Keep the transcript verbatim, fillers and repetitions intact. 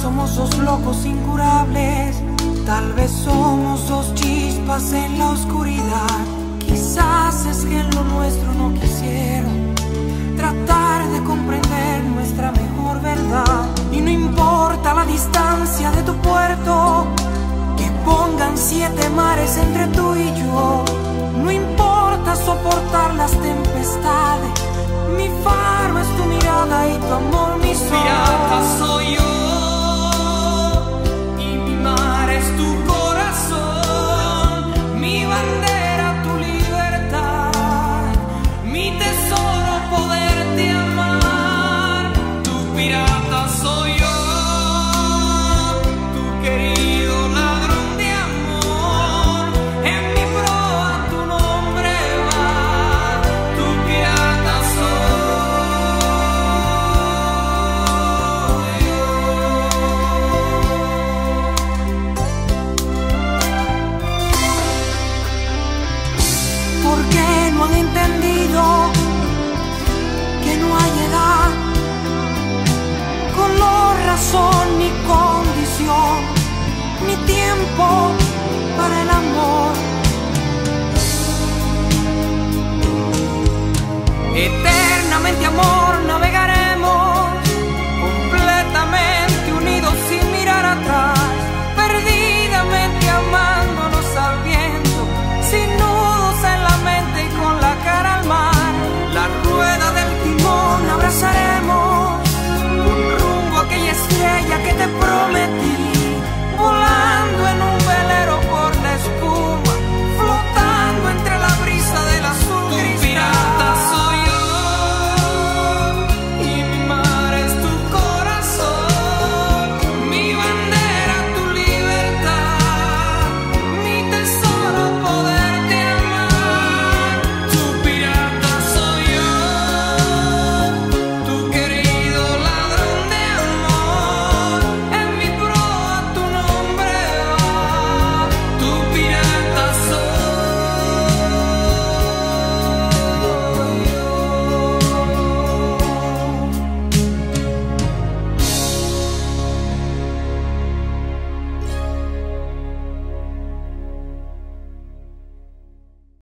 somos dos locos incurables. Tal vez somos dos chispas en la oscuridad. Quizás es que en lo nuestro no quisieron tratar de comprender nuestra mejor verdad. Y no importa la distancia de tu puerto, que pongan siete mares entre tú y yo. No importa soportar las tempestades, mi faro es tu mirada y tu amor mi sol. Pirata soy yo y mi mar es tu corazón, mi bandera tu libertad, mi tesoro poderte amar. Tu pirata soy yo, tu querido ladrón de amor, en mi proa tu nombre va. Tu pirata Porque no han entendido que no hay edad, color, razón ni condición, ni tiempo para el amor. Eternamente amor